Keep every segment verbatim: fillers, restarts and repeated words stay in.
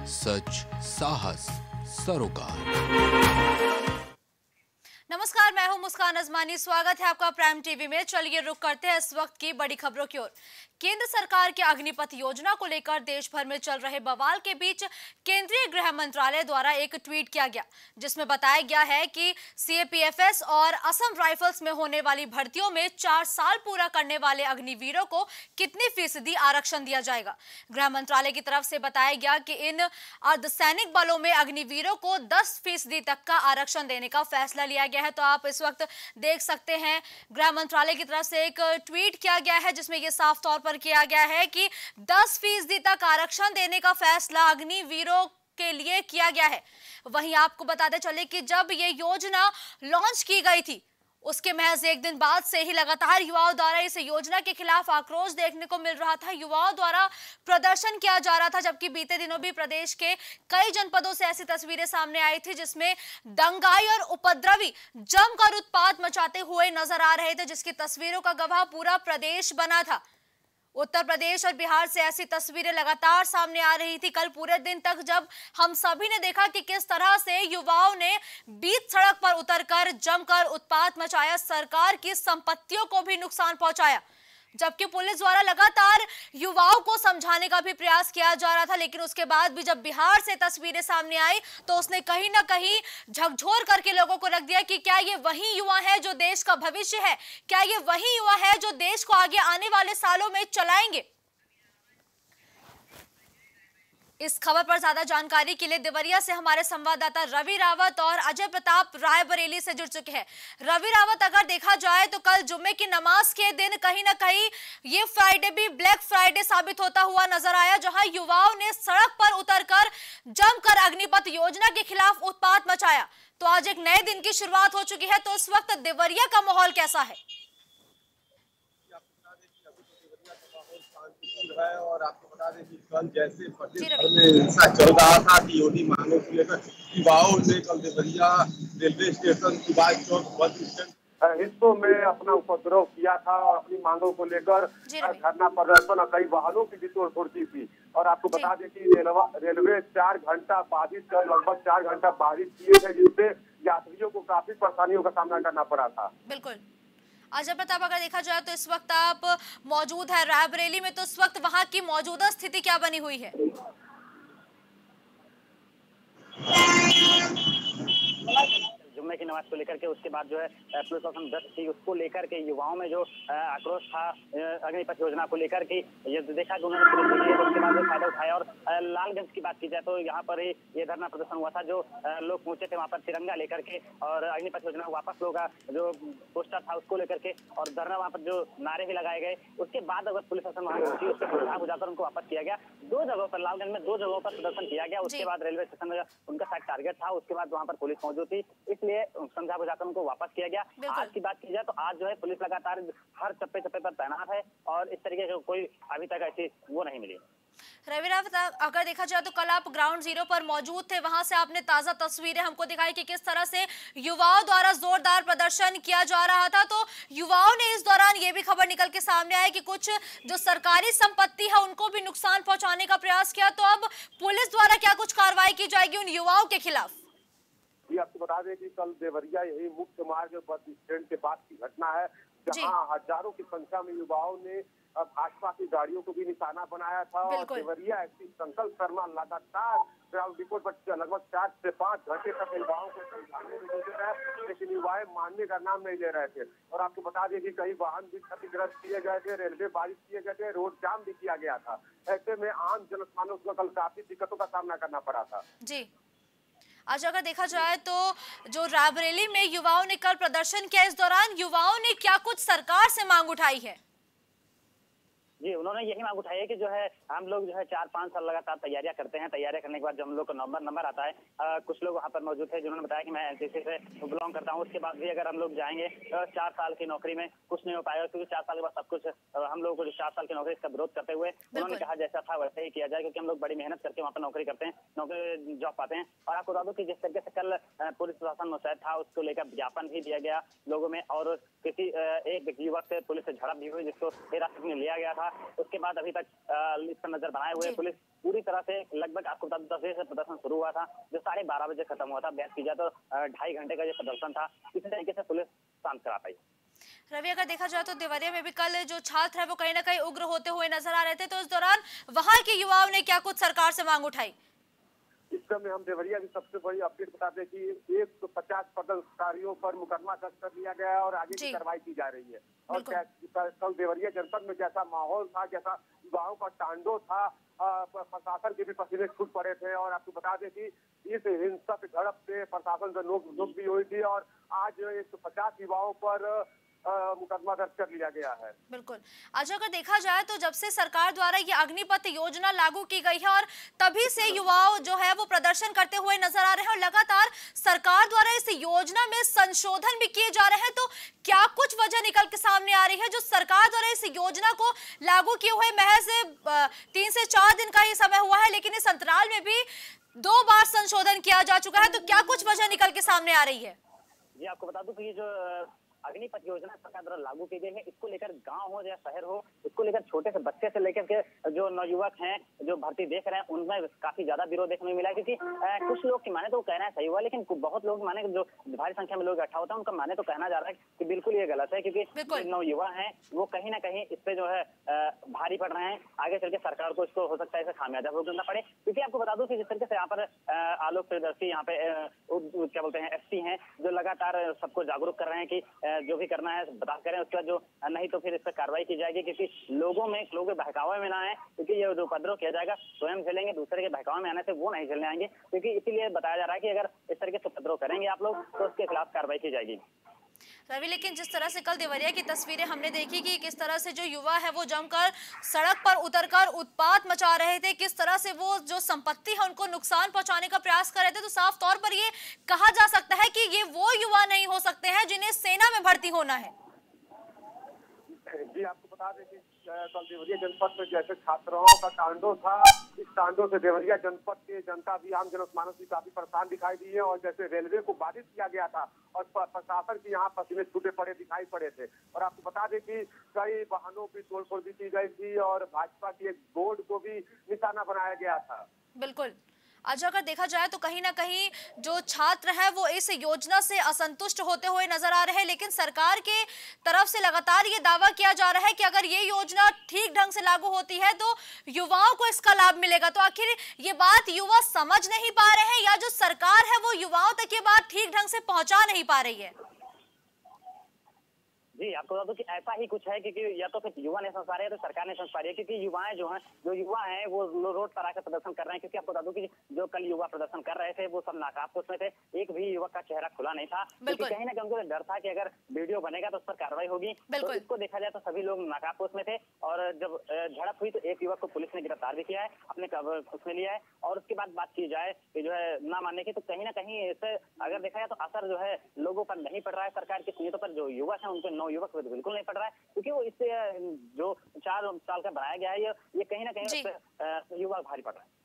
सच, साहस, सरोकार। नमस्कार, मैं हूं मुस्कान अजमानी। स्वागत है आपका प्राइम टीवी में। चलिए रुक करते हैं इस वक्त की बड़ी खबरों की ओर। केंद्र सरकार की अग्निपथ योजना को लेकर देश भर में चल रहे बवाल के बीच केंद्रीय गृह मंत्रालय द्वारा एक ट्वीट किया गया, जिसमें बताया गया है कि सीएपीएफएस और असम राइफल्स में होने वाली भर्तियों में चार साल पूरा करने वाले अग्निवीरों को कितनी फीसदी आरक्षण दिया जाएगा। गृह मंत्रालय की तरफ से बताया गया कि इन अर्धसैनिक बलों में अग्निवीरों को दस फीसदी तक का आरक्षण देने का फैसला लिया गया है। तो आप इस वक्त देख सकते हैं, गृह मंत्रालय की तरफ से एक ट्वीट किया गया है जिसमें यह साफ तौर पर किया गया है कि दस फीसदी तक आरक्षण देने का फैसला अग्निवीरों के लिए किया गया है। वहीं आपको बताते चले कि जब यह योजना लॉन्च की गई थी, उसके महज एक दिन बाद से ही लगातार युवाओं द्वारा इस योजना के खिलाफ आक्रोश देखने को मिल रहा था। युवाओं द्वारा प्रदर्शन किया जा रहा था, जबकि बीते दिनों भी प्रदेश के कई जनपदों से ऐसी तस्वीरें सामने आई थी जिसमें दंगाई और उपद्रवी जमकर उत्पात मचाते हुए नजर आ रहे थे, जिसकी तस्वीरों का गवाह पूरा प्रदेश बना था। उत्तर प्रदेश और बिहार से ऐसी तस्वीरें लगातार सामने आ रही थी। कल पूरे दिन तक जब हम सभी ने देखा कि किस तरह से युवाओं ने बीच सड़क पर उतरकर जमकर उत्पात मचाया, सरकार की संपत्तियों को भी नुकसान पहुंचाया, जबकि पुलिस द्वारा लगातार युवाओं को समझाने का भी प्रयास किया जा रहा था। लेकिन उसके बाद भी जब बिहार से तस्वीरें सामने आई तो उसने कहीं ना कहीं झकझोर करके लोगों को रख दिया कि क्या ये वही युवा है जो देश का भविष्य है, क्या ये वही युवा है जो देश को आगे आने वाले सालों में चलाएंगे। इस खबर पर ज्यादा जानकारी के लिए देवरिया से हमारे संवाददाता रवि रावत और अजय प्रताप रायबरेली से जुड़ चुके हैं। रवि रावत, अगर देखा जाए तो कल जुम्मे की नमाज के दिन कहीं ना कहीं ये फ्राइडे भी ब्लैक फ्राइडे साबित होता हुआ नजर आया, जहां युवाओं ने सड़क पर उतरकर जमकर अग्निपथ योजना के खिलाफ उत्पात मचाया। तो आज एक नए दिन की शुरुआत हो चुकी है, तो इस वक्त देवरिया का माहौल कैसा है? है और आपको बता दें कि कल जैसे प्रदेश भर में हिंसा चल रहा था कि योगी मांगों को लेकर युवाओं ने कल Deoria railway station Subhash Chowk bus stand हिस्सों में अपना उपद्रव किया था और अपनी मांगों को लेकर धरना प्रदर्शन और कई वाहनों की भी तोड़ फोड़ की थी। और आपको बता दें कि रेलवे चार घंटा बाधित कर लगभग चार घंटा बाधित किए थे, जिससे यात्रियों को काफी परेशानियों का सामना करना पड़ा था। बिल्कुल। अजय प्रताप, अगर देखा जाए तो इस वक्त आप मौजूद है रायबरेली में, तो इस वक्त वहां की मौजूदा स्थिति क्या बनी हुई है? जुम्मे की नमाज को लेकर के उसके बाद जो है पुलिस शासन दस थी, उसको लेकर के युवाओं में जो आक्रोश था अग्निपथ योजना को लेकर के, ये देखा कि उन्होंने पुलिस की उसके बाद फायदा उठाया। और लालगंज की बात की जाए तो यहाँ पर ही ये धरना प्रदर्शन हुआ था, जो लोग पहुंचे थे वहाँ पर तिरंगा लेकर के और अग्निपथ योजना वापस लो का जो पोस्टर था उसको लेकर के, और धरना वहाँ पर जो नारे भी लगाए गए। उसके बाद अगर पुलिस शासन वहाँ पहुंची, उसको बुझा बुझाकर उनको वापस किया गया। दो जगहों पर लालगंज में दो जगहों पर प्रदर्शन किया गया। उसके बाद रेलवे स्टेशन उनका शायद टारगेट था, उसके बाद वहाँ पर पुलिस मौजूद थी, इसलिए समझा बुझाकर उनको वापस किया गया। आज की बात की जाए तो आज जो है पुलिस लगातार हर चप्पे चप्पे पर तैनात है और इस तरीके से कोई अभी तक ऐसी वो नहीं मिली। रवि रावत, अगर देखा जाए तो कल आप ग्राउंड जीरो पर मौजूद थे, वहां से आपने ताजा तस्वीरें हमको दिखाई कि किस तरह से युवाओं द्वारा जोरदार प्रदर्शन किया जा रहा था। तो युवाओं ने इस दौरान ये भी खबर निकल के सामने आई कि कुछ जो सरकारी संपत्ति है उनको भी नुकसान पहुंचाने का प्रयास किया। तो अब पुलिस द्वारा क्या कुछ कार्रवाई की जाएगी उन युवाओं के खिलाफ? आपको बता दें कि कल देवरिया यही मुख्य मार्ग बस स्टैंड के पास की घटना है, जहां हजारों की संख्या में युवाओं ने भाजपा की गाड़ियों को भी निशाना बनाया था। और देवरिया एसपी संकल्प शर्मा लगातार ग्राउंड रिपोर्ट पर लगभग चार से पांच घंटे तक युवाओं को समझाने में जुटे रहे, लेकिन युवाएं मानने का नाम नहीं ले रहे थे। और आपको बता दें कि कई वाहन भी क्षतिग्रस्त किए गए थे, रेलवे बाधित किए गए थे, रोड जाम भी किया गया था। ऐसे में आम जनमानस को कल काफी दिक्कतों का सामना करना पड़ा था। जी, आज अगर देखा जाए तो जो रायबरेली में युवाओं ने कल प्रदर्शन किया, इस दौरान युवाओं ने क्या कुछ सरकार से मांग उठाई है? जी, उन्होंने यही मांग उठाई है कि जो है हम लोग जो है चार पांच साल लगातार तैयारियां करते हैं। तैयारियां करने के बाद जब हम लोग को नंबर नंबर आता है, आ, कुछ लोग वहां पर मौजूद थे जिन्होंने बताया कि मैं एनसीसी से बिलोंग करता हूं। उसके बाद भी अगर हम लोग जाएंगे तो चार साल की नौकरी में कुछ नहीं हो पाएगा, क्योंकि चार साल के बाद सब कुछ हम लोगों को जो चार साल की नौकरी, इसका विरोध करते हुए उन्होंने कहा जैसा था वैसे ही किया जाए, क्योंकि हम लोग बड़ी मेहनत करके वहाँ पर नौकरी करते हैं, नौकरी जॉब पाते हैं। और आपको बता दो कि जिस तरीके से कल पुलिस प्रशासन मुस्तैद था, उसको लेकर ज्ञापन भी दिया गया लोगों में, और किसी एक युवक से पुलिस से झड़प भी हुई जिसको हिरासत में लिया गया था। था। उसके बाद अभी तक इस पर नजर बनाए हुए पुलिस पूरी तरह से लगभग आपको बता दस बजे से प्रदर्शन शुरू हुआ था, जो साढ़े बारह बजे खत्म हुआ था। बहस की जाए तो ढाई घंटे का ये प्रदर्शन था, किसी तरीके से पुलिस शांत करा पाई। रवि, अगर देखा जाए तो देवरिया में भी कल जो छात्र है वो कहीं ना कहीं उग्र होते हुए नजर आ रहे थे, तो इस दौरान वहां के युवाओं ने क्या कुछ सरकार से मांग उठाई? इस समय हम देवरिया की सबसे बड़ी अपडेट बताते हैं कि एक सौ पचास प्रदर्शनकारियों पर मुकदमा दर्ज कर लिया गया है और आगे की कार्रवाई की जा रही है। और कल देवरिया जनपद में जैसा माहौल था, जैसा युवाओं का तांडव था, प्रशासन के भी पसीने छूट पड़े थे। और आपको बता दें कि इस हिंसक झड़प से प्रशासन से नोक झोंक भी हुई थी और आज एक सौ पचास युवाओं पर मुकदमा दर्ज कर लिया गया है। बिल्कुल। आज अगर देखा जाए तो जब से सरकार द्वारा ये अग्निपथ योजना लागू की गई है और तभी से युवाओं जो है वो प्रदर्शन करते हुए नजर आ रहे हैं और लगातार सरकार द्वारा इस योजना में संशोधन भी किए जा रहे हैं, तो क्या कुछ वजह निकल के सामने आ रही है जो सरकार द्वारा इस योजना को लागू किए हुए महज तीन से चार दिन का ही समय हुआ है, लेकिन इस अंतराल में भी दो बार संशोधन किया जा चुका है, तो क्या कुछ वजह निकल के सामने आ रही है? जी आपको बता दूं कि ये जो अग्निपथ योजना सरकार द्वारा लागू की गई है, इसको लेकर गांव हो या शहर हो, इसको लेकर छोटे से बच्चे से लेकर के जो नवयुवक हैं जो भर्ती देख रहे हैं उनमें काफी ज्यादा विरोध देखने में मिला। क्योंकि कुछ लोग की माने तो कहना है सही हुआ, लेकिन बहुत लोग माने जो भारी संख्या में लोग इकट्ठा होता है उनका माने तो कहना जा रहा है कि बिल्कुल ये गलत है, क्योंकि नवयुवा है वो कहीं ना कहीं इस पे जो है भारी पड़ रहे हैं। आगे चल के सरकार को इसको हो सकता है इसे खामियाजा भुगतना पड़े। क्योंकि आपको बता दूं कि जिस तरीके से यहाँ पर आलोक प्रियदर्शी यहाँ पे क्या बोलते हैं एसपी हैं, जो लगातार सबको जागरूक कर रहे हैं कि जो भी करना है बता करें, उसके बाद जो नहीं तो फिर इस पर कार्रवाई की जाएगी, क्योंकि लोगों में लोगों के बहकावे में ना आए, क्योंकि ये जो उपद्रव किया जाएगा स्वयं झेलेंगे, दूसरे के बहकावे में आने से वो नहीं झेलने आएंगे। क्योंकि इसीलिए बताया जा रहा है कि अगर इस तरीके से उपद्रव करेंगे आप लोग तो उसके खिलाफ कार्रवाई की जाएगी। रवि, लेकिन जिस तरह से कल देवरिया की तस्वीरें हमने देखी कि किस तरह से जो युवा है वो जमकर सड़क पर उतरकर उत्पात मचा रहे थे, किस तरह से वो जो संपत्ति है उनको नुकसान पहुंचाने का प्रयास कर रहे थे, तो साफ तौर पर ये कहा जा सकता है कि ये वो युवा नहीं हो सकते हैं जिन्हें सेना में भर्ती होना है। जी आपको बता दें कि कल देवरिया जनपद में जैसे छात्राओं का तांडव था, इस तांडव से देवरिया जनपद के जनता भी, आम जनमानस भी काफी परेशान दिखाई दी है। और जैसे रेलवे को बाधित किया गया था और प्रशासन की यहाँ पसीने छूटे पड़े दिखाई पड़े थे। और आपको बता दें कि कई वाहनों की तोड़फोड़ भी की गई थी और भाजपा की एक बोर्ड को भी निशाना बनाया गया था। बिल्कुल। आज अगर देखा जाए तो कहीं ना कहीं जो छात्र हैं वो इस योजना से असंतुष्ट होते हुए नजर आ रहे हैं, लेकिन सरकार के तरफ से लगातार ये दावा किया जा रहा है कि अगर ये योजना ठीक ढंग से लागू होती है तो युवाओं को इसका लाभ मिलेगा। तो आखिर ये बात युवा समझ नहीं पा रहे हैं या जो सरकार है वो युवाओं तक ये बात ठीक ढंग से पहुंचा नहीं पा रही है? जी आपको बता दूं कि ऐसा ही कुछ है, क्योंकि या तो फिर युवा नहीं समझ पा रहे हैं तो सरकार नहीं समझ पा रही है। क्योंकि युवाएं जो हैं जो युवा हैं वो रोड पर आकर प्रदर्शन कर रहे हैं। क्योंकि आपको बता दूं कि जो कल युवा प्रदर्शन कर रहे थे वो सब नकाबपोश में थे, एक भी युवक का चेहरा खुला नहीं था, क्योंकि कहीं ना कहीं उनको डर था कि अगर वीडियो बनेगा तो उस पर कार्रवाई होगी। तो इसको देखा जाए तो सभी लोग नकाबपोश में थे। और जब झड़प हुई तो एक युवक को पुलिस ने गिरफ्तार भी किया है, अपने उसमें लिया है। और उसके बाद बात की जाए कि जो है ना मानने की, तो कहीं ना कहीं इससे अगर देखा जाए तो असर जो है लोगों पर नहीं पड़ रहा है सरकार की नीतियों पर। जो युवक है उनके नौ युवक बिल्कुल नहीं पड़ रहा है, क्योंकि वो इससे जो चार साल का बनाया गया है ये ये कहीं ना कहीं युवा भारी पड़ रहा है।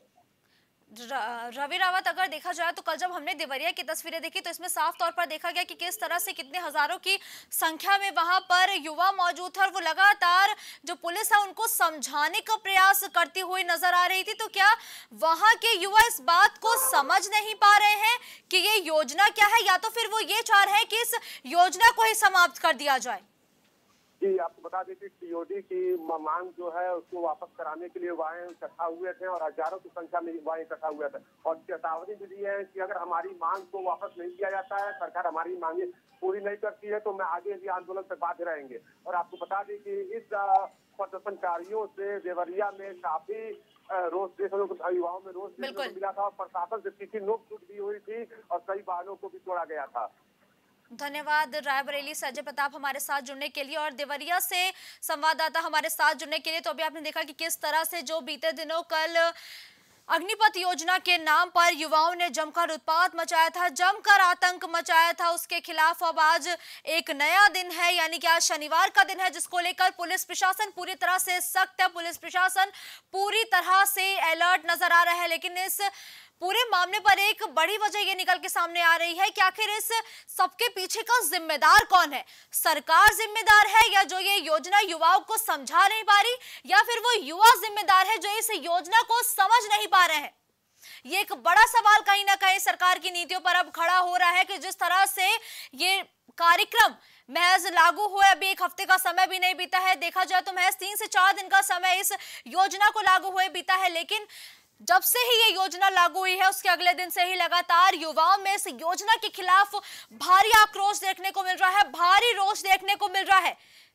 रवि रावत, अगर देखा जाए तो कल जब हमने देवरिया की तस्वीरें देखी तो इसमें साफ तौर पर देखा गया कि किस तरह से कितने हजारों की संख्या में वहां पर युवा मौजूद थे और वो लगातार जो पुलिस है उनको समझाने का प्रयास करती हुई नजर आ रही थी। तो क्या वहां के युवा इस बात को समझ नहीं पा रहे हैं कि ये योजना क्या है, या तो फिर वो ये चाह रहे हैं कि इस योजना को ही समाप्त कर दिया जाए? जी आपको बता दें कि टीओडी की मांग जो है उसको वापस कराने के लिए युवाएं इकट्ठा हुए थे और हजारों की संख्या में युवाएं इकट्ठा हुए थे और चेतावनी भी दी है कि अगर हमारी मांग को वापस नहीं किया जाता है, सरकार हमारी मांगे पूरी नहीं करती है, तो मैं आगे भी आंदोलन से बाध्य रहेंगे। और आपको बता दें कि इस प्रदर्शनकारियों से देवरिया में काफी रोष देखने को, युवाओं में रोष देखने को मिला था और प्रशासन से तीखी नोक-झोंक भी हुई थी और कई वाहनों को भी तोड़ा गया था। धन्यवाद रायबरेली से अजय प्रताप हमारे साथ जुड़ने के लिए और देवरिया से संवाददाता हमारे साथ जुड़ने के लिए। तो अभी आपने देखा कि किस तरह से जो बीते दिनों कल अग्निपथ योजना के नाम पर युवाओं ने जमकर उत्पात मचाया था, जमकर आतंक मचाया था, उसके खिलाफ अब आज एक नया दिन है, यानी कि आज शनिवार का दिन है, जिसको लेकर पुलिस प्रशासन पूरी तरह से सख्त है। पुलिस प्रशासन पूरी तरह से अलर्ट नजर आ रहा है, लेकिन इस पूरे मामले पर एक बड़ी वजह ये निकल के सामने आ रही है कि आखिर इस सबके पीछे का जिम्मेदार कौन है। सरकार जिम्मेदार है या जो ये योजना युवाओं को समझा नहीं पा रही, या फिर वो युवा जिम्मेदार है जो इस योजना को समझ नहीं पा रहे हैं। ये एक बड़ा सवाल कहीं ना कहीं सरकार की नीतियों पर अब खड़ा हो रहा है कि जिस तरह से ये कार्यक्रम महज लागू हुए अभी एक हफ्ते का समय भी नहीं बीता है, देखा जाए तो महज तीन से चार दिन का समय इस योजना को लागू हुए बीता है, लेकिन जब से ही ये योजना लागू हुई है उसके अगले दिन से ही लगातार युवाओं में इस योजना के खिलाफ भारी आक्रोश देखने को मिल रहा है, भारी रोष देखने को मिल रहा है।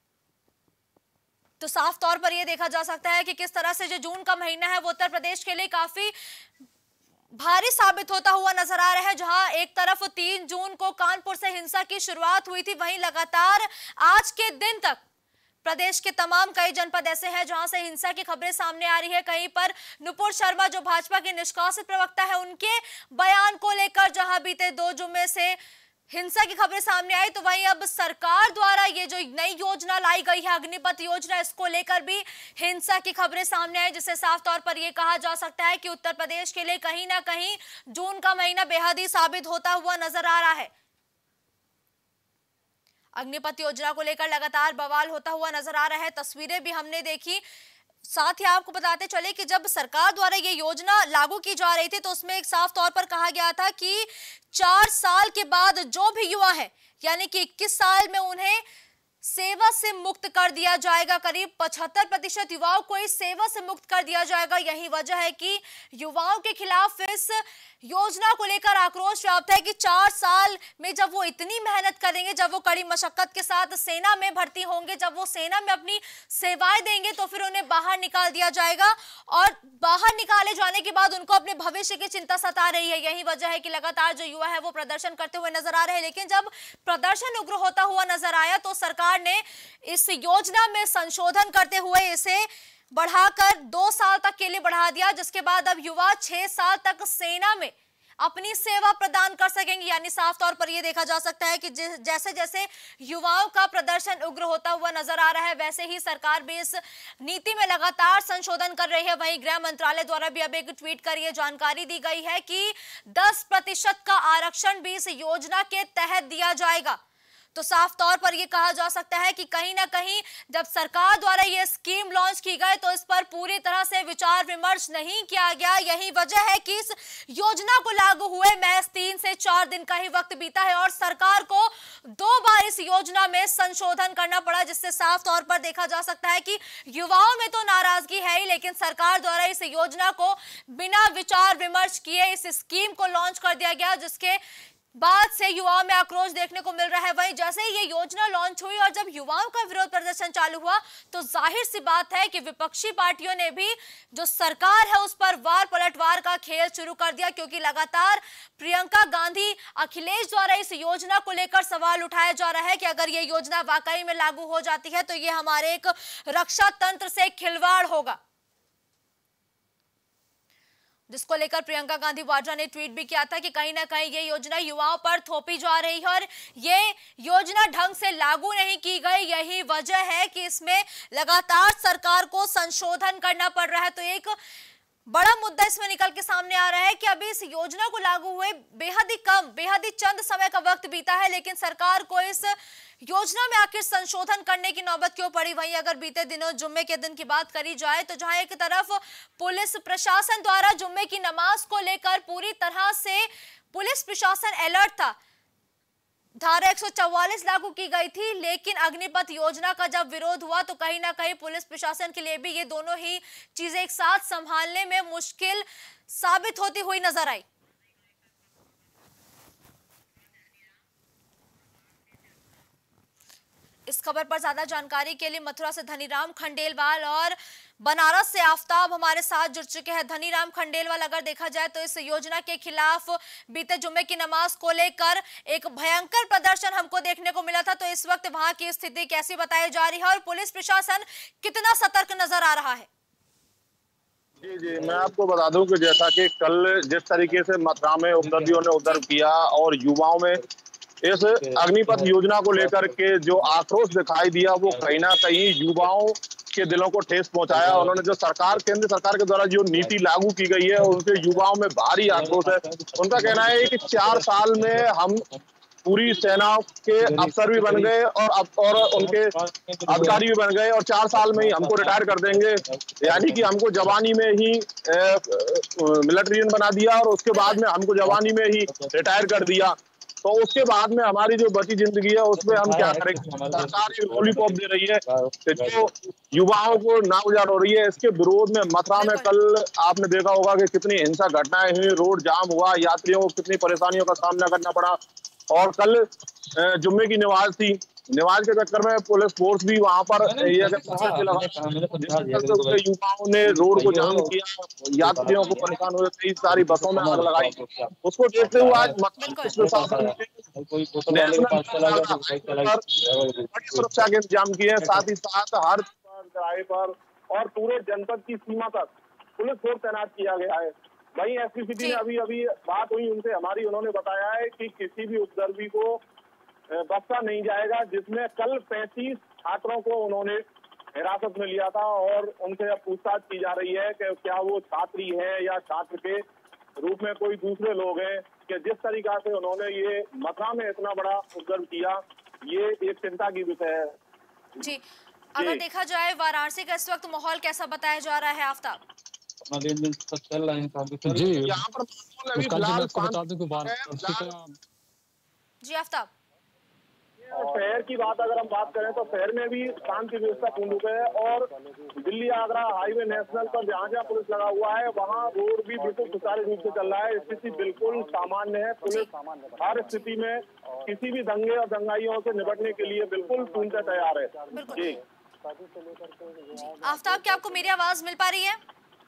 तो साफ तौर पर यह देखा जा सकता है कि किस तरह से जो जून का महीना है वो उत्तर प्रदेश के लिए काफी भारी साबित होता हुआ नजर आ रहा है। जहां एक तरफ तीन जून को कानपुर से हिंसा की शुरुआत हुई थी, वहीं लगातार आज के दिन तक प्रदेश के तमाम कई जनपद ऐसे हैं जहां से हिंसा की खबरें सामने आ रही है। कहीं पर नुपुर शर्मा जो भाजपा के निष्कासित प्रवक्ता है, उनके बयान को लेकर जहां बीते दो जुम्मे से हिंसा की खबरें सामने आई, तो वहीं अब सरकार द्वारा ये जो नई योजना लाई गई है अग्निपथ योजना, इसको लेकर भी हिंसा की खबरें सामने आई, जिससे साफ तौर पर यह कहा जा सकता है कि उत्तर प्रदेश के लिए कहीं ना कहीं जून का महीना बेहद ही साबित होता हुआ नजर आ रहा है। अग्निपथ योजना को लेकर लगातार बवाल होता हुआ नजर आ रहा है, तस्वीरें भी हमने देखी। साथ ही आपको बताते चले कि जब सरकार द्वारा ये योजना लागू की जा रही थी तो उसमें एक साफ तौर पर कहा गया था कि चार साल के बाद जो भी युवा है, यानी कि इक्कीस साल में उन्हें सेवा से मुक्त कर दिया जाएगा। करीब पचहत्तर प्रतिशत युवाओं को इस सेवा से मुक्त कर दिया जाएगा। यही वजह है कि युवाओं के खिलाफ इस योजना को लेकर आक्रोश व्याप्त है कि चार साल में जब वो इतनी मेहनत करेंगे, जब वो कड़ी मशक्कत के साथ सेना में भर्ती होंगे, जब वो सेना में अपनी सेवाएं देंगे, तो फिर उन्हें बाहर निकाल दिया जाएगा और बाहर निकाले जाने के बाद उनको अपने भविष्य की चिंता सता रही है। यही वजह है कि लगातार जो युवा है वो प्रदर्शन करते हुए नजर आ रहे हैं। लेकिन जब प्रदर्शन उग्र होता हुआ नजर आया तो सरकार ने इस योजना में संशोधन करते हुए इसे बढ़ाकर दो साल तक के लिए बढ़ा दिया, जिसके बाद अब युवा छह साल तक सेना में अपनी सेवा प्रदान कर सकेंगे। यानी साफ तौर पर यह देखा जा सकता है कि जैसे जैसे युवाओं का प्रदर्शन उग्र होता हुआ नजर आ रहा है, वैसे ही सरकार भी इस नीति में लगातार संशोधन कर रही है। वहीं गृह मंत्रालय द्वारा भी अब एक ट्वीट कर यह जानकारी दी गई है कि दस प्रतिशत का आरक्षण भी इस योजना के तहत दिया जाएगा। तो साफ तौर पर यह कहा जा सकता है कि कहीं ना कहीं जब सरकार द्वारा यह स्कीम लॉन्च की गई तो इस पर पूरी तरह से विचार विमर्श नहीं किया गया। यही वजह है कि इस योजना को लागू हुए महज तीन से चार दिन का ही वक्त बीता है और सरकार को दो बार इस योजना में संशोधन करना पड़ा, जिससे साफ तौर पर देखा जा सकता है कि युवाओं में तो नाराजगी है ही, लेकिन सरकार द्वारा इस योजना को बिना विचार विमर्श किए इस स्कीम को लॉन्च कर दिया गया, जिसके बाद से युवाओं में आक्रोश देखने को मिल रहा है। वहीं जैसे ही ये योजना लॉन्च हुई और जब युवाओं का विरोध प्रदर्शन चालू हुआ तो जाहिर सी बात है कि विपक्षी पार्टियों ने भी जो सरकार है उस पर वार पलटवार का खेल शुरू कर दिया, क्योंकि लगातार प्रियंका गांधी, अखिलेश द्वारा इस योजना को लेकर सवाल उठाया जा रहा है कि अगर ये योजना वाकई में लागू हो जाती है तो ये हमारे एक रक्षा तंत्र से खिलवाड़ होगा, जिसको लेकर प्रियंका गांधी वाड्रा ने ट्वीट भी किया था कि कहीं ना कहीं ये योजना युवाओं पर थोपी जा रही है और ये योजना ढंग से लागू नहीं की गई। यही वजह है कि इसमें लगातार सरकार को संशोधन करना पड़ रहा है। तो एक बड़ा मुद्दा इसमें निकल के सामने आ रहा है कि अभी इस योजना को लागू हुए बेहद ही कम, बेहद ही चंद समय का वक्त बीता है, लेकिन सरकार को इस योजना में आखिर संशोधन करने की नौबत क्यों पड़ी। वहीं अगर बीते दिनों जुम्मे के दिन की बात करी जाए तो जहां एक तरफ पुलिस प्रशासन द्वारा जुम्मे की नमाज को लेकर पूरी तरह से पुलिस प्रशासन अलर्ट था, धारा एक सौ चौवालीस लागू की गई थी, लेकिन अग्निपथ योजना का जब विरोध हुआ तो कहीं ना कहीं पुलिस प्रशासन के लिए भी ये दोनों ही चीजें एक साथ संभालने में मुश्किल साबित होती हुई नजर आई। इस खबर पर ज्यादा जानकारी के लिए मथुरा से धनीराम खंडेलवाल और बनारस से आफ्ताब हमारे साथ जुड़ चुके हैं। धनीराम खंडेलवाल, अगर देखा जाए तो इस योजना के खिलाफ बीते जुम्मे की नमाज को लेकर एक भयंकर प्रदर्शन हमको देखने को मिला था, तो इस वक्त वहां की स्थिति कैसी बताई जा रही है और पुलिस प्रशासन कितना सतर्क नजर आ रहा है? जी जी मैं आपको बता दूं कि जैसा कि कल जिस तरीके से मथुरा में उपद्रवियों ने उद्धार किया और युवाओं में इस अग्निपथ योजना को लेकर के जो आक्रोश दिखाई दिया, वो कहीं ना कहीं युवाओं के दिलों को ठेस पहुंचाया। उन्होंने जो सरकार, केंद्र सरकार के द्वारा जो नीति लागू की गई है, उनसे युवाओं में भारी आक्रोश है। उनका कहना है कि चार साल में हम पूरी सेना के अफसर भी बन गए और अब और उनके अधिकारी भी बन गए और चार साल में ही हमको रिटायर कर देंगे, यानी कि हमको जवानी में ही मिलिट्रियन बना दिया और उसके बाद में हमको जवानी में ही रिटायर कर दिया। तो उसके बाद में हमारी जो बची जिंदगी है उसमें हम क्या करेंगे? सरकार ये लॉलीपॉप दे रही है, जो युवाओं को नाउजाद हो रही है। इसके विरोध में मथुरा में कल आपने देखा होगा कि कितनी हिंसक घटनाएं हुई, रोड जाम हुआ, यात्रियों को कितनी परेशानियों का सामना करना पड़ा। और कल जुम्मे की नमाज थी, नमाज के चक्कर में पुलिस फोर्स भी वहां पर युवाओं ने रोड को जाम किया, यात्रियों को परेशान हुए, कई सारी बसों में आग लगाई। उसको देखते हुए आज प्रशासन ने बड़ी सुरक्षा के इंतजाम किए हैं। साथ ही साथ हर चौराहे पर और पूरे जनपद की सीमा तक पुलिस फोर्स तैनात किया गया है। वहीं एसपी सिटी में अभी अभी बात हुई उनसे हमारी, उन्होंने बताया है कि किसी भी उपद्रवी को बख्शा नहीं जाएगा, जिसमें कल पैंतीस छात्रों को उन्होंने हिरासत में लिया था और उनसे अब पूछताछ की जा रही है कि क्या वो छात्री है या छात्र के रूप में कोई दूसरे लोग हैं। कि जिस तरीका से उन्होंने ये मथुरा में इतना बड़ा उपद्रव किया, ये एक चिंता की विषय है। जी, अगर देखा जाए वाराणसी का इस वक्त माहौल कैसा बताया जा रहा है आफ्ताब? जी, यहाँ पर जी आफ्ताब, शहर की बात अगर हम बात करें तो शहर में भी शांति व्यवस्था पूर्ण रूप है और दिल्ली आगरा हाईवे नेशनल पर जहाँ जहाँ पुलिस लगा हुआ है वहाँ रोड भी बिल्कुल सुचारू रूप से चल रहा है। स्थिति बिल्कुल सामान्य है। पुलिस हर स्थिति में किसी भी दंगे और दंगाइयों से निपटने के लिए बिल्कुल पूर्णतः तैयार है। जी आफ्ताब, क्या आपको मेरी आवाज मिल पा रही है?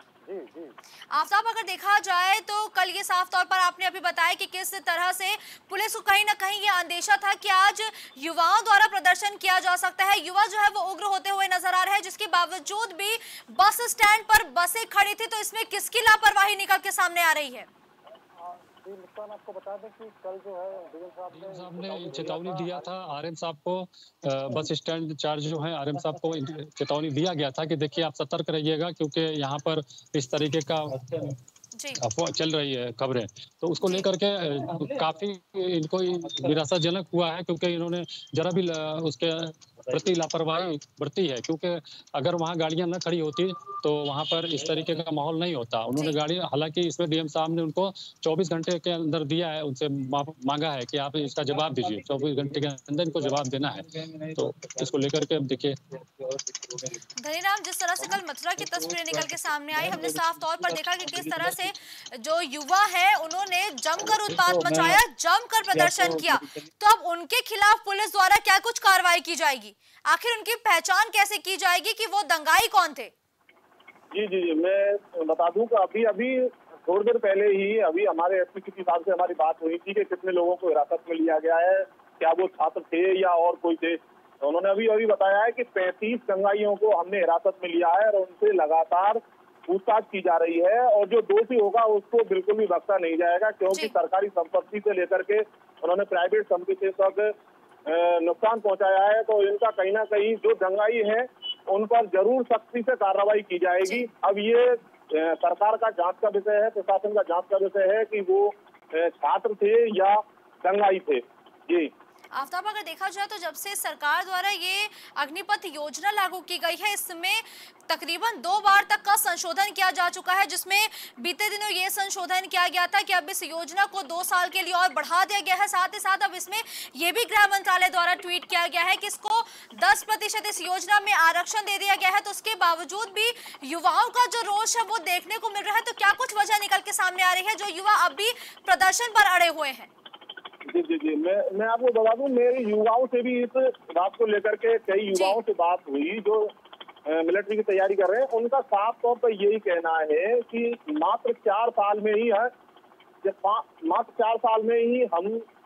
आफ्ताब, अगर देखा जाए तो कल ये साफ तौर पर आपने अभी बताया कि किस तरह से पुलिस को कहीं ना कहीं ये अंदेशा था कि आज युवाओं द्वारा प्रदर्शन किया जा सकता है। युवा जो है वो उग्र होते हुए नजर आ रहे हैं, जिसके बावजूद भी बस स्टैंड पर बसें खड़ी थी। तो इसमें किसकी लापरवाही निकल के सामने आ रही है? मुस्कान, आपको बता दें कि कल जो है डीएम साहब साहब ने चेतावनी दिया था आरएम साहब को, बस स्टैंड इंचार्ज जो है आरएम साहब को चेतावनी दिया गया था कि देखिए आप सतर्क रहिएगा, क्योंकि यहाँ पर इस तरीके का अफवाह चल रही है खबरें। तो उसको लेकर के काफी इनको निराशाजनक हुआ है, क्योंकि इन्होंने जरा भी उसके प्रति लापरवाही बरती है। क्योंकि अगर वहाँ गाड़ियां न खड़ी होती तो वहाँ पर इस तरीके का माहौल नहीं होता। उन्होंने गाड़ी, हालांकि इसमें डीएम साहब ने उनको चौबीस घंटे के अंदर दिया है, उनसे मांगा है कि आप इसका जवाब दीजिए, चौबीस घंटे के अंदर इनको जवाब देना है। तो इसको लेकर के अब देखिए धनीराम, जिस तरह से कल मथुरा की तस्वीरें निकल के सामने आई, हमने साफ तौर पर देखा कि किस तरह से जो युवा है उन्होंने जमकर उत्पात मचाया, जमकर प्रदर्शन किया। तो अब उनके खिलाफ पुलिस द्वारा क्या कुछ कार्रवाई की जाएगी? आखिर उनकी पहचान कैसे की जाएगी कि वो दंगाई कौन थे? जी जी जी मैं बता दूं कि अभी अभी थोड़ी देर पहले ही अभी हमारे एसपी सिटी साहब से हमारी बात हुई थी कि कितने लोगों को हिरासत में लिया गया है, क्या वो छात्र थे या और कोई थे। तो उन्होंने अभी अभी बताया है कि पैंतीस दंगाइयों को हमने हिरासत में लिया है और उनसे लगातार पूछताछ की जा रही है और जो दोषी होगा उसको बिल्कुल भी बख्शा नहीं जाएगा, क्योंकि सरकारी संपत्ति से लेकर के उन्होंने प्राइवेट संपत्ति तक नुकसान पहुंचाया है। तो इनका कहीं ना कहीं जो दंगाई है उन पर जरूर सख्ती से कार्रवाई की जाएगी। अब ये सरकार का जांच का विषय है, प्रशासन का जांच का विषय है कि वो छात्र थे या दंगाई थे। जी आफ्ताब, अगर देखा जाए तो जब से सरकार द्वारा ये अग्निपथ योजना लागू की गई है, इसमें तकरीबन दो बार तक का संशोधन किया जा चुका है, जिसमें बीते दिनों ये संशोधन किया गया था कि अब इस योजना को दो साल के लिए और बढ़ा दिया गया है। साथ ही साथ अब इसमें ये भी गृह मंत्रालय द्वारा ट्वीट किया गया है कि इसको दस प्रतिशत इस योजना में आरक्षण दे दिया गया है। तो उसके बावजूद भी युवाओं का जो रोष है वो देखने को मिल रहा है। तो क्या कुछ वजह निकल के सामने आ रही है जो युवा अब भी प्रदर्शन पर अड़े हुए हैं? जी जी जी मैं मैं आपको बता दूं, मेरे युवाओं से भी इस बात को लेकर के कई युवाओं से बात हुई जो मिलिट्री की तैयारी कर रहे हैं। उनका साफ तौर पर यही कहना है कि मात्र चार साल में ही है मात्र चार साल में ही हम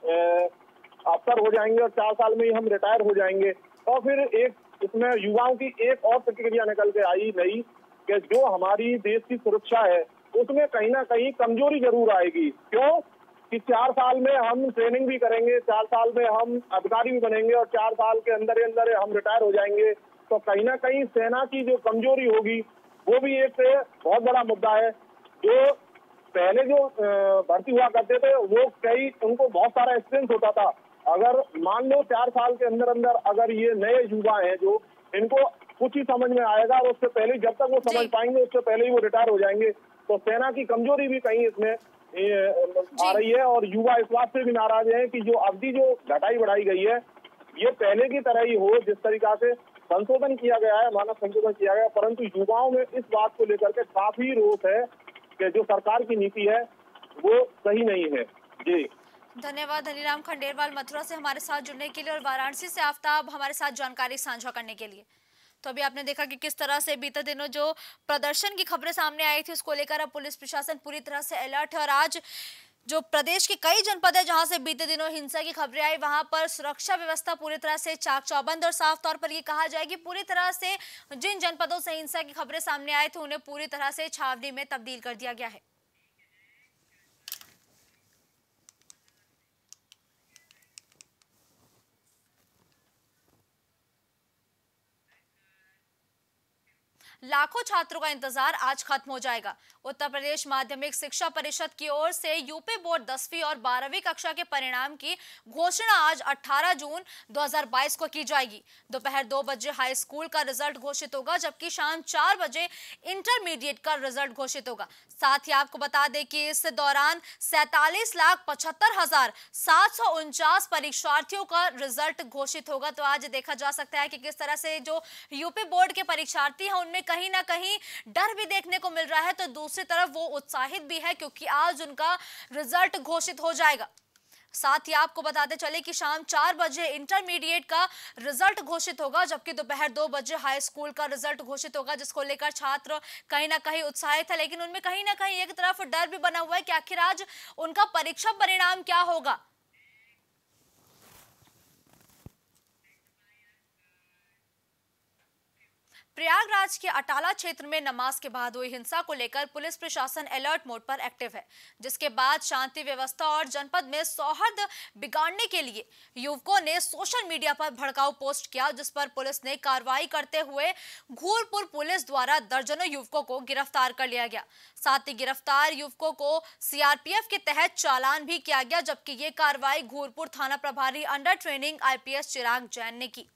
अफसर हो जाएंगे और चार साल में ही हम रिटायर हो जाएंगे। और फिर एक इसमें युवाओं की एक और प्रतिक्रिया निकल के आई नई कि जो हमारी देश की सुरक्षा है उसमें कहीं ना कहीं कमजोरी जरूर आएगी। क्यों कि चार साल में हम ट्रेनिंग भी करेंगे, चार साल में हम अधिकारी भी बनेंगे और चार साल के अंदर अंदर हम रिटायर हो जाएंगे। तो कहीं ना कहीं सेना की जो कमजोरी होगी वो भी एक बहुत बड़ा मुद्दा है। जो पहले जो भर्ती हुआ करते थे वो कई उनको बहुत सारा एक्सपीरियंस होता था। अगर मान लो चार साल के अंदर अंदर अगर ये नए युवा हैं जो इनको कुछ ही समझ में आएगा और उससे पहले जब तक वो समझ पाएंगे उससे पहले ही वो रिटायर हो जाएंगे। तो सेना की कमजोरी भी कहीं इसमें आ रही है और युवा इस बात से भी नाराज है कि जो अवधि जो घटाई बढ़ाई गई है ये पहले की तरह ही हो, जिस तरीका से संशोधन किया गया है, मानव संशोधन किया गया, परंतु युवाओं में इस बात को लेकर के काफी रोष है कि जो सरकार की नीति है वो सही नहीं है। जी धन्यवाद धनीराम खंडेलवाल मथुरा से हमारे साथ जुड़ने के लिए और वाराणसी से आफ्ताब हमारे साथ जानकारी साझा करने के लिए। तो अभी आपने देखा कि किस तरह से बीते दिनों जो प्रदर्शन की खबरें सामने आई थी उसको लेकर अब पुलिस प्रशासन पूरी तरह से अलर्ट है और आज जो प्रदेश के कई जनपद है जहां से बीते दिनों हिंसा की खबरें आई वहां पर सुरक्षा व्यवस्था पूरी तरह से चाक चौबंद और साफ तौर पर ये कहा जाए कि पूरी तरह से जिन जनपदों से हिंसा की खबरें सामने आई थी उन्हें पूरी तरह से छावनी में तब्दील कर दिया गया है। लाखों छात्रों का इंतजार आज खत्म हो जाएगा। उत्तर प्रदेश माध्यमिक शिक्षा परिषद की ओर से यूपी बोर्ड दसवीं और बारहवीं कक्षा के परिणाम की घोषणा आज अठारह जून दो हज़ार बाईस को की जाएगी। दोपहर दो बजे हाई स्कूल का रिजल्ट घोषित होगा जबकि शाम चार बजे इंटरमीडिएट का रिजल्ट घोषित होगा। साथ ही आपको बता दें कि इस दौरान सैतालीस लाख पचहत्तर हजार सात सौ उनचास परीक्षार्थियों का रिजल्ट घोषित होगा। तो आज देखा जा सकता है कि किस तरह से जो यूपी बोर्ड के परीक्षार्थी हैं उनमें कहीं ना कहीं डर भी देखने को मिल रहा है, तो दूसरी तरफ वो उत्साहित भी है क्योंकि आज उनका रिजल्ट घोषित हो जाएगा। साथ ही आपको बताते चले कि शाम चार बजे इंटरमीडिएट का रिजल्ट घोषित होगा जबकि दोपहर दो बजे हाई स्कूल का रिजल्ट घोषित होगा, जिसको लेकर छात्र कहीं ना कहीं उत्साहित है। लेकिन उनमें कहीं ना कहीं एक तरफ डर भी बना हुआ है कि आखिर आज उनका परीक्षा परिणाम क्या होगा। प्रयागराज के अटाला क्षेत्र में नमाज के बाद हुई हिंसा को लेकर पुलिस प्रशासन अलर्ट मोड पर एक्टिव है, जिसके बाद शांति व्यवस्था और जनपद में सौहार्द बिगाड़ने के लिए युवकों ने सोशल मीडिया पर भड़काऊ पोस्ट किया, जिस पर पुलिस ने कार्रवाई करते हुए घूरपुर पुलिस द्वारा दर्जनों युवकों को गिरफ्तार कर लिया गया। साथ ही गिरफ्तार युवकों को सीआरपीएफ के तहत चालान भी किया गया, जबकि ये कार्रवाई घूरपुर थाना प्रभारी under training IPS Chirag Jain ने की।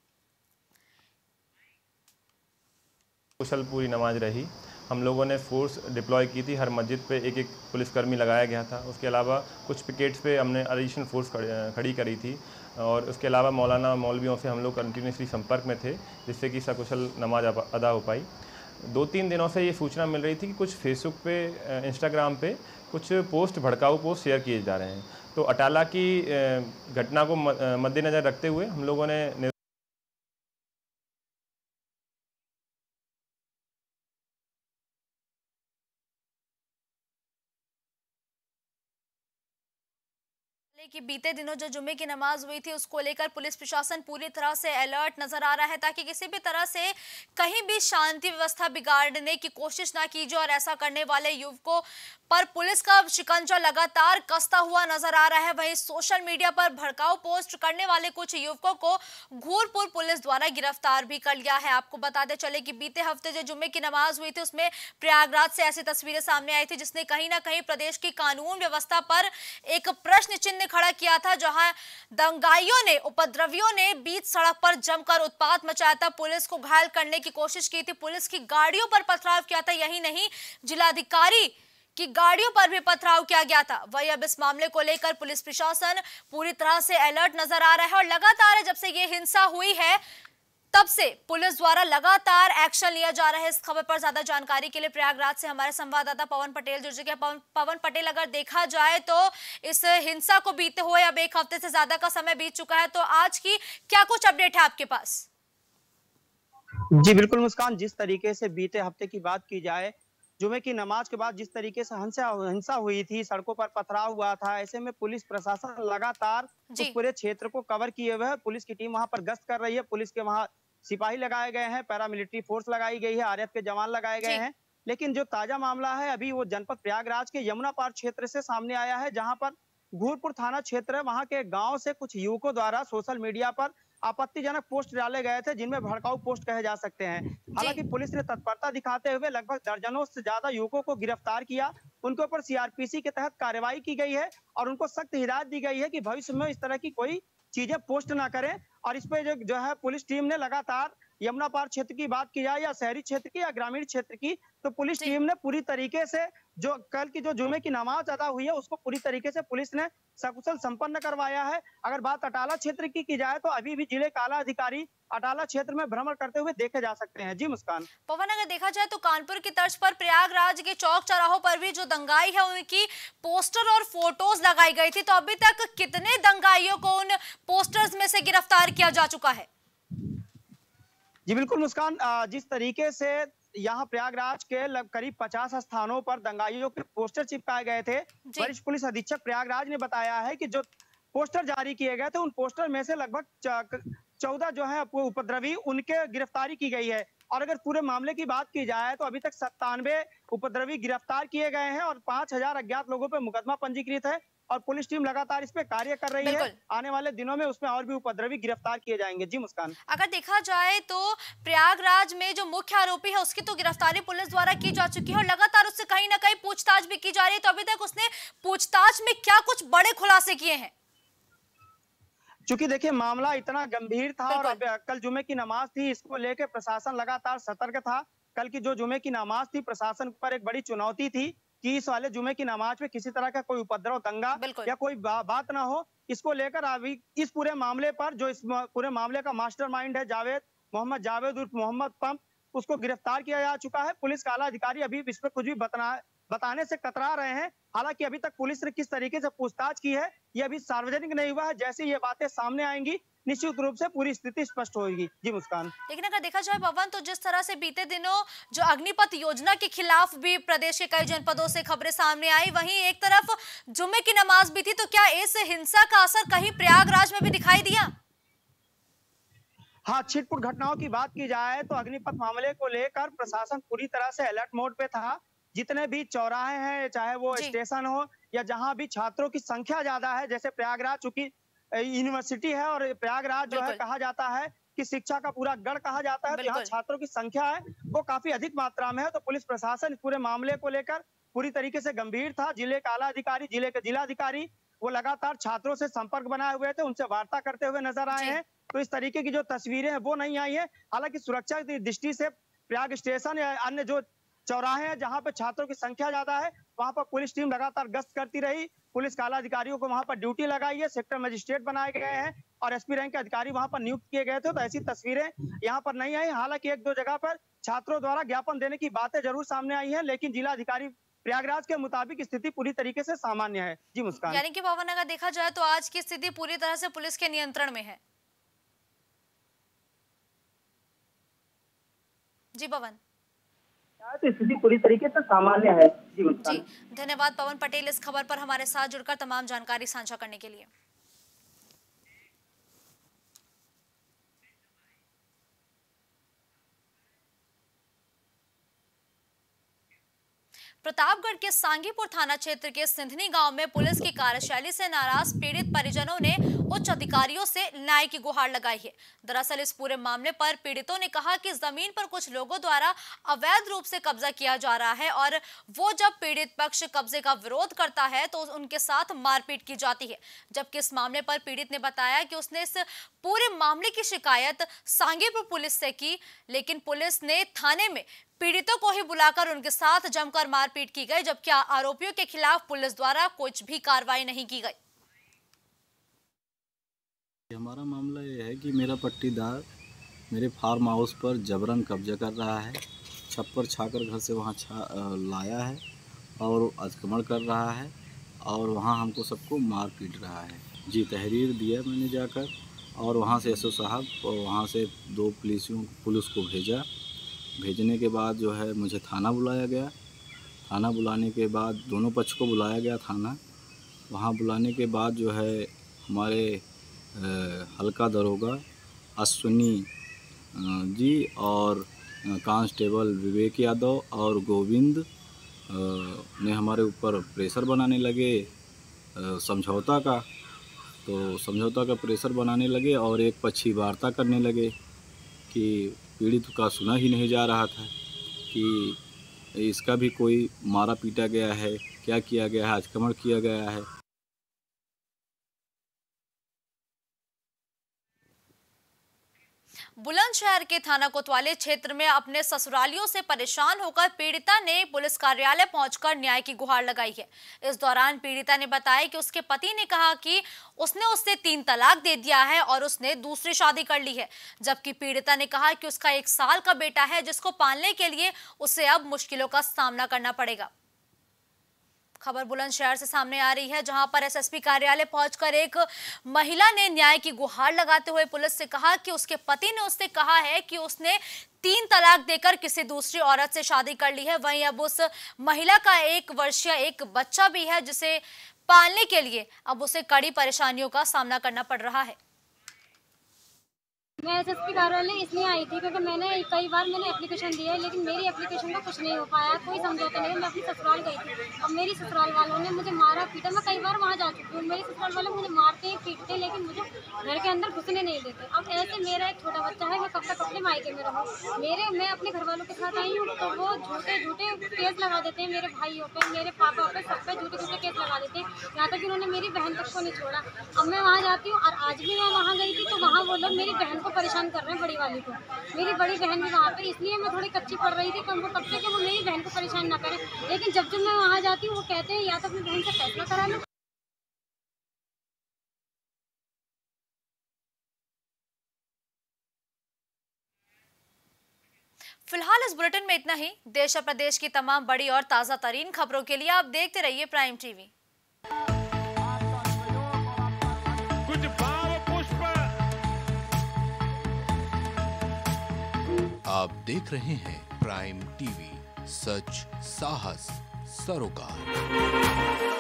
कुशल पूरी नमाज रही। हम लोगों ने फोर्स डिप्लॉय की थी, हर मस्जिद पे एक एक पुलिसकर्मी लगाया गया था। उसके अलावा कुछ पिकेट्स पे हमने एडिशनल फोर्स खड़ी करी थी और उसके अलावा मौलाना मौलवियों से हम लोग कंटिन्यूसली संपर्क में थे, जिससे कि सकुशल नमाज अदा हो पाई। दो तीन दिनों से ये सूचना मिल रही थी कि कुछ फेसबुक पे, इंस्टाग्राम पे कुछ पोस्ट भड़काऊ पोस्ट शेयर किए जा रहे हैं। तो अटाला की घटना को मद्देनज़र रखते हुए हम लोगों ने कि बीते दिनों जो जुम्मे की नमाज हुई थी उसको लेकर पुलिस प्रशासन पूरी तरह से अलर्ट नजर आ रहा है ताकि किसी भी तरह से कहीं भी शांति व्यवस्था बिगाड़ने की कोशिश ना की जाए और ऐसा करने वाले युवकों पर पुलिस का शिकंजा लगातार कसता हुआ नजर आ रहा है। वहीं सोशल मीडिया पर भड़काऊ पोस्ट करने वाले कुछ युवकों को घूरपुर पुलिस द्वारा गिरफ्तार भी कर लिया है। आपको बताते चले कि बीते हफ्ते जो जुम्मे की नमाज हुई थी उसमें प्रयागराज से ऐसी तस्वीरें सामने आई थी जिसने कहीं ना कहीं प्रदेश की कानून व्यवस्था पर एक प्रश्न चिन्ह खड़ा किया था, जहां दंगाइयों ने, उपद्रवियों ने बीच सड़क पर जमकर उत्पात मचाया था, पुलिस को घायल करने की कोशिश की थी, पुलिस की गाड़ियों पर पथराव किया था। यही नहीं, जिलाधिकारी की गाड़ियों पर भी पथराव किया गया था। वही अब इस मामले को लेकर पुलिस प्रशासन पूरी तरह से अलर्ट नजर आ रहा है और लगातार जब से ये हिंसा हुई है तब से पुलिस द्वारा लगातार एक्शन लिया जा रहा है। इस खबर पर ज्यादा जानकारी के लिए प्रयागराज से हमारे संवाददाता पवन पटेल जुड़ चुके हैं। पवन, पवन पटेल, अगर देखा जाए तो इस हिंसा को बीते हुए अब एक हफ्ते से ज्यादा का समय बीत चुका है, तो आज की क्या कुछ अपडेट है आपके पास? जी बिल्कुल मुस्कान, जिस तरीके से बीते हफ्ते की बात की जाए, जुमे की नमाज के बाद जिस तरीके से हिंसा हिंसा हुई थी, सड़कों पर पथराव हुआ था, ऐसे में पुलिस प्रशासन लगातार उस पूरे क्षेत्र को कवर किए हुए है। पुलिस की टीम वहां पर गश्त कर रही है, पुलिस के वहां सिपाही लगाए गए हैं, पैरामिलिट्री फोर्स लगाई गई है, आरएएफ के जवान लगाए गए हैं। लेकिन जो ताजा मामला है अभी वो जनपद प्रयागराज के यमुना पार क्षेत्र से सामने आया है, जहां पर घूरपुर थाना क्षेत्र है। वहां के गांव से कुछ युवकों द्वारा सोशल मीडिया पर आपत्तिजनक पोस्ट डाले गए थे, जिनमें भड़काऊ पोस्ट कहे जा सकते हैं। हालांकि पुलिस ने तत्परता दिखाते हुए लगभग दर्जनों से ज्यादा युवकों को गिरफ्तार किया। उनके ऊपर सीआरपीसी के तहत कार्रवाई की गई है और उनको सख्त हिदायत दी गई है कि भविष्य में इस तरह की कोई चीजें पोस्ट ना करें। और इस पे जो जो है पुलिस टीम ने लगातार यमुना पार क्षेत्र की बात की जाए या शहरी क्षेत्र की या ग्रामीण क्षेत्र की, तो पुलिस टीम ने पूरी तरीके से जो कल की जो जुमे की नमाज अदा हुई है उसको पूरी तरीके से पुलिस ने सकुशल संपन्न करवाया है। अगर बात अटाला क्षेत्र की की जाए तो अभी भी जिले का आला अधिकारी अटाला क्षेत्र में भ्रमण करते हुए देखे जा सकते हैं। जी मुस्कान। पवन, अगर देखा जाए तो कानपुर की तर्ज पर प्रयागराज के चौक चौराहों पर भी जो दंगाई है उनकी पोस्टर और फोटोज लगाई गई थी, तो अभी तक कितने दंगाइयों को उन पोस्टर्स में से गिरफ्तार किया जा चुका है? जी बिल्कुल मुस्कान, जिस तरीके से यहाँ प्रयागराज के करीब पचास स्थानों पर दंगाइयों के पोस्टर चिपकाए गए थे, वरिष्ठ पुलिस अधीक्षक प्रयागराज ने बताया है कि जो पोस्टर जारी किए गए थे उन पोस्टर में से लगभग चौदह जो है उपद्रवी उनके गिरफ्तारी की गई है। और अगर पूरे मामले की बात की जाए तो अभी तक सत्तानवे उपद्रवी गिरफ्तार किए गए हैं और पांच हजार अज्ञात लोगों पर मुकदमा पंजीकृत है और पुलिस टीम लगातार इस पे कार्य कर रही है। आने वाले दिनों में उसमें और भी उपद्रवी गिरफ्तार किए जाएंगे। जी मुस्कान, अगर देखा जाए तो प्रयागराज में जो मुख्य आरोपी है उसकी तो गिरफ्तारी पुलिस द्वारा की जा चुकी है और लगातार उससे कहीं ना कहीं पूछताछ भी की जा रही है, तो अभी तक उसने पूछताछ में क्या कुछ बड़े खुलासे किए हैं? चूंकि देखिए मामला इतना गंभीर था और कल जुमे की नमाज थी, इसको लेकर प्रशासन लगातार सतर्क था। कल की जो जुमे की नमाज थी प्रशासन पर एक बड़ी चुनौती थी कि इस वाले जुमे की नमाज में किसी तरह का कोई उपद्रव, दंगा या कोई बा, बात ना हो। इसको लेकर अभी इस पूरे मामले पर जो इस पूरे मामले का मास्टरमाइंड है जावेद मोहम्मद जावेद उर्फ मोहम्मद पंप, उसको गिरफ्तार किया जा चुका है। पुलिस का आला अधिकारी अभी इस पर कुछ भी बतना बताने से कतरा रहे हैं। हालांकि अभी तक पुलिस ने किस तरीके से पूछताछ की है ये अभी सार्वजनिक नहीं हुआ है। जैसे ये बातें सामने आएंगी निश्चित रूप से पूरी स्थिति स्पष्ट होगी। जी मुस्कान। लेकिन अगर देखा जाए पवन, तो जिस तरह से बीते दिनों जो अग्निपथ योजना के खिलाफ भी प्रदेश के कई जनपदों से खबरें सामने आई, वहीं एक तरफ जुम्मे की नमाज भी थी, तो क्या इस हिंसा का असर कहीं प्रयागराज में भी दिखाई दिया? हाँ, छिटपुट घटनाओं की बात की जाए तो अग्निपथ मामले को लेकर प्रशासन पूरी तरह से अलर्ट मोड पे था। जितने भी चौराहे हैं, चाहे वो स्टेशन हो या जहां भी छात्रों की संख्या ज्यादा है, जैसे प्रयागराज चूंकि यूनिवर्सिटी है और प्रयागराज जो है कहा जाता है कि शिक्षा का पूरा गढ़ कहा जाता है, तो यहाँ छात्रों की संख्या है वो काफी अधिक मात्रा में है। तो पुलिस प्रशासन इस पूरे मामले को लेकर पूरी तरीके से गंभीर था। जिले का आला अधिकारी, जिले के जिलाधिकारी वो लगातार छात्रों से संपर्क बनाए हुए थे, उनसे वार्ता करते हुए नजर आए हैं। तो इस तरीके की जो तस्वीरें हैं वो नहीं आई है। हालांकि सुरक्षा की दृष्टि से प्रयाग स्टेशन या अन्य जो चौराहे हैं जहां पर छात्रों की संख्या ज्यादा है वहां पर पुलिस टीम लगातार गश्त करती रही। पुलिस के आला अधिकारियों को वहां पर ड्यूटी लगाई है, सेक्टर मजिस्ट्रेट बनाए गए हैं और एसपी रैंक के अधिकारी वहां पर नियुक्त किए गए थे। तो ऐसी तस्वीरें यहाँ पर नहीं आई। हालांकि एक दो जगह पर छात्रों द्वारा ज्ञापन देने की बातें जरूर सामने आई है, लेकिन जिला अधिकारी प्रयागराज के मुताबिक स्थिति पूरी तरीके से सामान्य है। जी मुस्कान। यानी कि पवन, अगर देखा जाए तो आज की स्थिति पूरी तरह से पुलिस के नियंत्रण में है। जी पवन। तो स्थिति पूरी तरीके से सामान्य है। जी, जी धन्यवाद पवन पटेल इस खबर पर हमारे साथ जुड़कर तमाम जानकारी साझा करने के लिए। प्रतापगढ़ के सांगीपुर थाना क्षेत्र के सिंधनी गांव में पुलिस की कार्यशैली से नाराज पीड़ित परिजनों ने उच्च अधिकारियों से न्याय की गुहार लगाई है। दरअसल इस पूरे मामले पर पीड़ितों ने कहा कि जमीन पर कुछ लोगों द्वारा अवैध रूप से कब्जा किया जा रहा है और वो जब पीड़ित पक्ष कब्जे का विरोध करता है तो उनके साथ मारपीट की जाती है। जबकि इस मामले पर पीड़ित ने बताया कि उसने इस पूरे मामले की शिकायत सांगीपुर पुलिस से की, लेकिन पुलिस ने थाने में पीड़ितों को ही बुलाकर उनके साथ जमकर मारपीट की गई, जबकि आरोपियों के खिलाफ पुलिस द्वारा कुछ भी कार्रवाई नहीं की गई। हमारा मामला ये है कि मेरा पट्टीदार मेरे फार्म हाउस पर जबरन कब्जा कर रहा है, छप्पर छाकर घर से वहाँ छा लाया है और अतिक्रमण कर रहा है और वहाँ हमको सबको मार पीट रहा है। जी तहरीर दिया मैंने जाकर और वहाँ से एसओ साहब और वहाँ से दो पुलिसियों पुलिस को भेजा। भेजने के बाद जो है मुझे थाना बुलाया गया। थाना बुलाने के बाद दोनों पक्ष को बुलाया गया थाना। वहाँ बुलाने के बाद जो है हमारे हल्का दरोगा अश्विनी जी और कांस्टेबल विवेक यादव और गोविंद ने हमारे ऊपर प्रेशर बनाने लगे समझौता का। तो समझौता का प्रेशर बनाने लगे और एक पक्षी वार्ता करने लगे कि पीड़ित का सुना ही नहीं जा रहा था कि इसका भी कोई मारा पीटा गया है, क्या किया गया है, आक्रमण किया गया है। बुलंदशहर के थाना कोतवाली क्षेत्र में अपने ससुरालियों से परेशान होकर पीड़िता ने पुलिस कार्यालय पहुंचकर न्याय की गुहार लगाई है। इस दौरान पीड़िता ने बताया कि उसके पति ने कहा कि उसने उससे तीन तलाक दे दिया है और उसने दूसरी शादी कर ली है, जबकि पीड़िता ने कहा कि उसका एक साल का बेटा है जिसको पालने के लिए उसे अब मुश्किलों का सामना करना पड़ेगा। खबर बुलंदशहर से सामने आ रही है, जहां पर एसएसपी कार्यालय पहुंचकर एक महिला ने न्याय की गुहार लगाते हुए पुलिस से कहा कि उसके पति ने उससे कहा है कि उसने तीन तलाक देकर किसी दूसरी औरत से शादी कर ली है। वहीं अब उस महिला का एक वर्षीय एक बच्चा भी है जिसे पालने के लिए अब उसे कड़ी परेशानियों का सामना करना पड़ रहा है। मैं एसएसपी कार्यालय इसलिए आई थी क्योंकि मैंने कई बार मैंने एप्लीकेशन दिया है, लेकिन मेरी एप्लीकेशन का कुछ नहीं हो पाया, कोई समझौता नहीं। मैं अपनी ससुराल गई थी, अब मेरी ससुराल वालों ने मुझे मारा पीटा। मैं कई बार वहाँ जा चुकी हूँ, मेरे ससुराल वाले मुझे मारते हैं पीटते, लेकिन मुझे घर के अंदर घुसने नहीं देते। अब ऐसे मेरा एक छोटा बच्चा है, मैं कब तक अपने मायके में रहूँ। मेरे मैं अपने घर वालों के साथ आई हूँ तो वो झूठे झूठे केस लगा देते हैं मेरे भाइयों पे, मेरे पापा पे, सब पे झूठे झूठे केस लगा देते हैं। यहाँ तक उन्होंने मेरी बहन तक को नहीं छोड़ा। अब मैं वहाँ जाती हूँ और आज भी मैं वहाँ गई थी तो वहाँ वो लोग मेरी बहन को परेशान कर रहे हैं, बड़ी वाली को। मेरी बड़ी बहन भी वहाँ पे, इसलिए मैं थोड़ी कच्ची पड़ रही थी कि उनको कब से कि वो मेरी बहन को परेशान ना करें। लेकिन जब जब मैं वहाँ जाती हूँ वो कहते हैं या तो अपनी बहन से फैसला करा लो। फिलहाल इस बुलेटिन में इतना ही। देश और प्रदेश की तमाम बड़ी और ताजा तरीन खबरों के लिए आप देखते रहिए प्राइम टीवी। कुछ भाव पुष्प। आप देख रहे हैं प्राइम टीवी, सच साहस सरोकार।